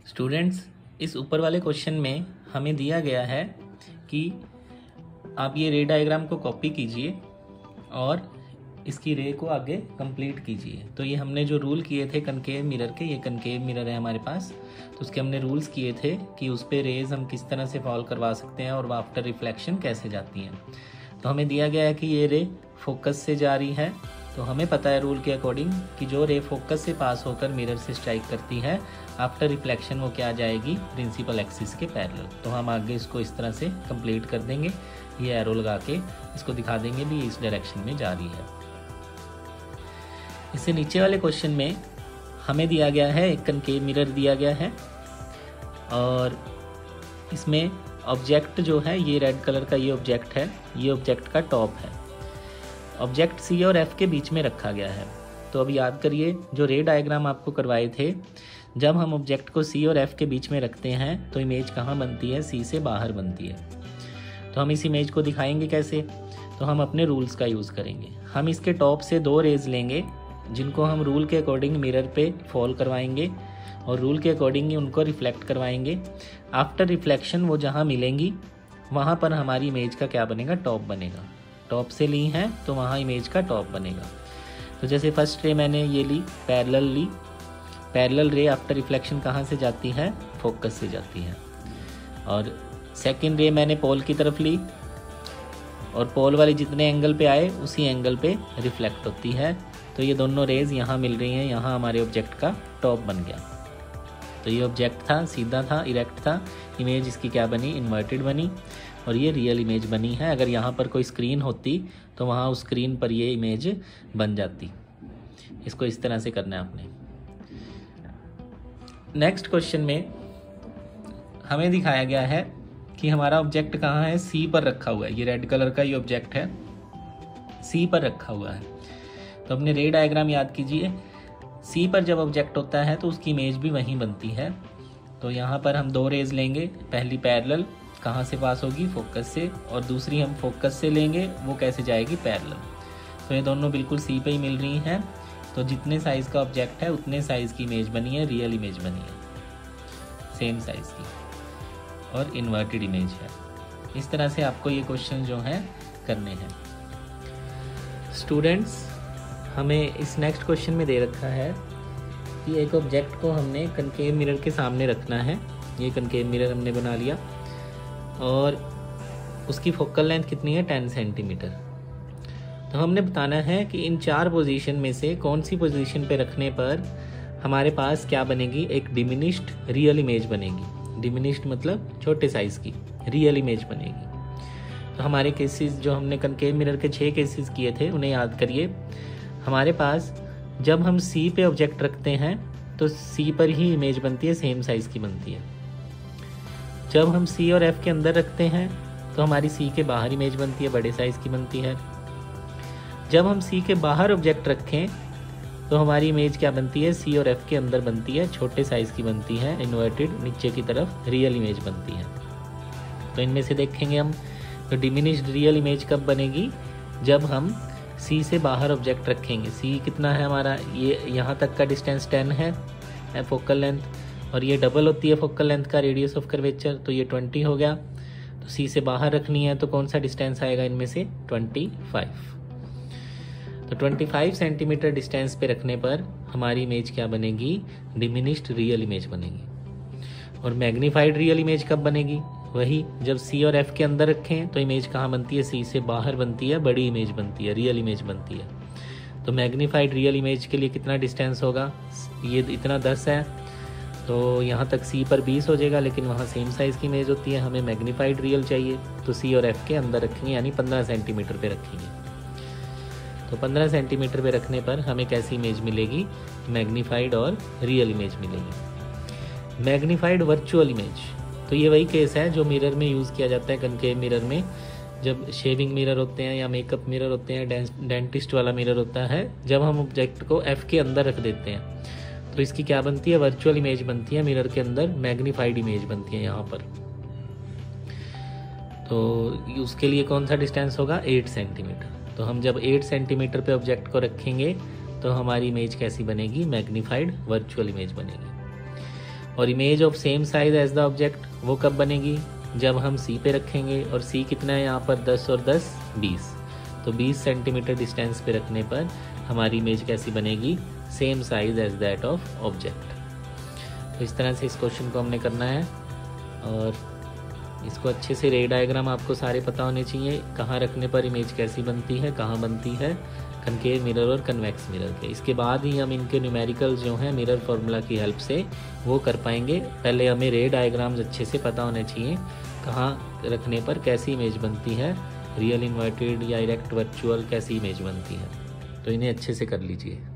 Students, इस ऊपर वाले क्वेश्चन में हमें दिया गया है कि आप ये रे डायग्राम को कॉपी कीजिए और इसकी रे को आगे कंप्लीट कीजिए। तो ये हमने जो रूल किए थे कनकेव मिरर के, ये कनकेव मिरर है हमारे पास, तो उसके हमने रूल्स किए थे कि उस पर रेज हम किस तरह से फॉल करवा सकते हैं और आफ्टर रिफ्लेक्शन कैसे जाती हैं। तो हमें दिया गया है कि ये रे फोकस से जा रही है, तो हमें पता है रूल के अकॉर्डिंग कि जो रे फोकस से पास होकर मिरर से स्ट्राइक करती है आफ्टर रिफ्लेक्शन वो क्या आ जाएगी, प्रिंसिपल एक्सिस के पैरेलल। तो हम आगे इसको इस तरह से कंप्लीट कर देंगे, ये एरो लगा के इसको दिखा देंगे भी इस डायरेक्शन में जा रही है। इससे नीचे वाले क्वेश्चन में हमें दिया गया है एक कनकेव मिरर दिया गया है और इसमें ऑब्जेक्ट जो है ये रेड कलर का ये ऑब्जेक्ट है, ये ऑब्जेक्ट का टॉप है। ऑब्जेक्ट सी और एफ के बीच में रखा गया है। तो अब याद करिए जो रे डायग्राम आपको करवाए थे, जब हम ऑब्जेक्ट को सी और एफ के बीच में रखते हैं तो इमेज कहाँ बनती है, सी से बाहर बनती है। तो हम इस इमेज को दिखाएंगे कैसे, तो हम अपने रूल्स का यूज़ करेंगे। हम इसके टॉप से दो रेज लेंगे जिनको हम रूल के अकॉर्डिंग मिरर पे फॉल करवाएंगे और रूल के अकॉर्डिंग ही उनको रिफ्लेक्ट करवाएंगे। आफ्टर रिफ्लेक्शन वो जहाँ मिलेंगी वहाँ पर हमारी इमेज का क्या बनेगा, टॉप बनेगा। टॉप से ली हैं तो वहाँ इमेज का टॉप बनेगा। तो जैसे फर्स्ट रे मैंने ये ली, पैरेलल ली, पैरेलल रे आफ्टर रिफ्लेक्शन कहाँ से जाती है, फोकस से जाती है। और सेकंड रे मैंने पोल की तरफ ली और पोल वाली जितने एंगल पे आए उसी एंगल पे रिफ्लेक्ट होती है। तो ये दोनों रेज यहाँ मिल रही हैं, यहाँ हमारे ऑब्जेक्ट का टॉप बन गया। तो ये ऑब्जेक्ट था, सीधा था, इरेक्ट था, इमेज इसकी क्या बनी, इन्वर्टेड बनी और ये रियल इमेज बनी है। अगर यहाँ पर कोई स्क्रीन होती तो वहाँ उस स्क्रीन पर ये इमेज बन जाती। इसको इस तरह से करना है आपने। नेक्स्ट क्वेश्चन में हमें दिखाया गया है कि हमारा ऑब्जेक्ट कहाँ है, सी पर रखा हुआ है। ये रेड कलर का ये ऑब्जेक्ट है, सी पर रखा हुआ है। तो अपने रे डायग्राम याद कीजिए, सी पर जब ऑब्जेक्ट होता है तो उसकी इमेज भी वहीं बनती है। तो यहाँ पर हम दो रेज लेंगे, पहली पैरेलल कहाँ से पास होगी, फोकस से, और दूसरी हम फोकस से लेंगे, वो कैसे जाएगी, पैरेलल। तो ये दोनों बिल्कुल सी पे ही मिल रही हैं। तो जितने साइज़ का ऑब्जेक्ट है उतने साइज़ की इमेज बनी है, रियल इमेज बनी है, सेम साइज़ की और इन्वर्टेड इमेज है। इस तरह से आपको ये क्वेश्चन जो हैं करने हैं। स्टूडेंट्स, हमें इस नेक्स्ट क्वेश्चन में दे रखा है कि एक ऑब्जेक्ट को हमने कनकेव मिरर के सामने रखना है। ये कनकेव मिरर हमने बना लिया और उसकी फोकल लेंथ कितनी है, 10 सेंटीमीटर। तो हमने बताना है कि इन चार पोजीशन में से कौन सी पोजीशन पे रखने पर हमारे पास क्या बनेगी, एक डिमिनिश्ड रियल इमेज बनेगी। डिमिनिश्ड मतलब छोटे साइज़ की रियल इमेज बनेगी। तो हमारे केसेस जो हमने कनकेव मिरर के 6 केसेस किए थे उन्हें याद करिए। हमारे पास जब हम सी पे ऑब्जेक्ट रखते हैं तो सी पर ही इमेज बनती है, सेम साइज़ की बनती है। जब हम सी और एफ के अंदर रखते हैं तो हमारी सी के बाहर इमेज बनती है, बड़े साइज़ की बनती है। जब हम सी के बाहर ऑब्जेक्ट रखें तो हमारी इमेज क्या बनती है, सी और एफ के अंदर बनती है, छोटे साइज़ की बनती है, इन्वर्टेड, नीचे की तरफ रियल इमेज बनती है। तो इनमें से देखेंगे हम, तो डिमिनिश्ड रियल इमेज कब बनेगी, जब हम सी से बाहर ऑब्जेक्ट रखेंगे। सी कितना है हमारा, ये यहाँ तक का डिस्टेंस 10 है फोकल लेंथ, और ये डबल होती है फोकल लेंथ का रेडियस ऑफ कर्वेचर, तो ये 20 हो गया। तो सी से बाहर रखनी है तो कौन सा डिस्टेंस आएगा इनमें से, 25। तो 25 सेंटीमीटर डिस्टेंस पे रखने पर हमारी इमेज क्या बनेगी, डिमिनिश्ड रियल इमेज बनेगी। और मैग्नीफाइड रियल इमेज कब बनेगी, वही जब सी और एफ के अंदर रखें तो इमेज कहाँ बनती है, सी से बाहर बनती है, बड़ी इमेज बनती है, रियल इमेज बनती है। तो मैग्नीफाइड रियल इमेज के लिए कितना डिस्टेंस होगा, ये इतना 10 है, तो यहाँ तक सी पर 20 हो जाएगा, लेकिन वहाँ सेम साइज़ की इमेज होती है। हमें मैग्नीफाइड रियल चाहिए तो सी और एफ के अंदर रखेंगे, यानी 15 सेंटीमीटर पे रखेंगे। तो 15 सेंटीमीटर पे रखने पर हमें कैसी इमेज मिलेगी, मैग्नीफाइड और रियल इमेज मिलेगी। मैग्नीफाइड वर्चुअल इमेज, तो ये वही केस है जो मिरर में यूज़ किया जाता है कनकेव मिरर में। जब शेविंग मिरर होते हैं या मेकअप मिरर होते हैं, डेंटिस्ट वाला मिरर होता है, जब हम ऑब्जेक्ट को एफ के अंदर रख देते हैं तो इसकी क्या बनती है, वर्चुअल इमेज बनती है, मिरर के अंदर मैग्नीफाइड इमेज बनती है यहाँ पर। तो उसके लिए कौन सा डिस्टेंस होगा, 8 सेंटीमीटर। तो हम जब 8 सेंटीमीटर पे ऑब्जेक्ट को रखेंगे तो हमारी इमेज कैसी बनेगी, मैग्नीफाइड वर्चुअल इमेज बनेगी। और image of same size as the object वो कब बनेगी, जब हम सी पे रखेंगे, और सी कितना है यहाँ पर 10 और 10 20, तो 20 सेंटीमीटर डिस्टेंस पे रखने पर हमारी इमेज कैसी बनेगी, same size as that of object. तो इस तरह से इस क्वेश्चन को हमने करना है, और इसको अच्छे से रे डायग्राम आपको सारे पता होने चाहिए, कहाँ रखने पर इमेज कैसी बनती है, कहाँ बनती है कनकेव मिरर और कन्वेक्स मिरर के। इसके बाद ही हम इनके न्यूमेरिकल जो हैं मिरर फार्मूला की हेल्प से वो कर पाएंगे। पहले हमें रे डायग्राम्स अच्छे से पता होने चाहिए, कहाँ रखने पर कैसी इमेज बनती है, रियल इन्वर्टेड या इरेक्ट वर्चुअल कैसी इमेज बनती है, तो इन्हें अच्छे से कर लीजिए।